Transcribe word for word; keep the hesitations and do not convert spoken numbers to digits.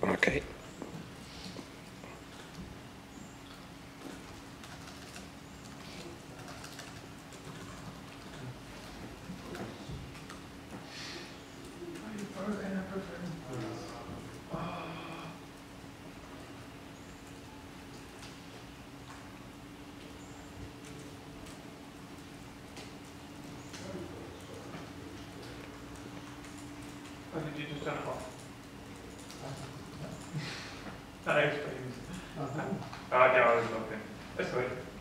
Okay. Or did you just turn it off? That explains. Uh, yeah, I was looking. That's good.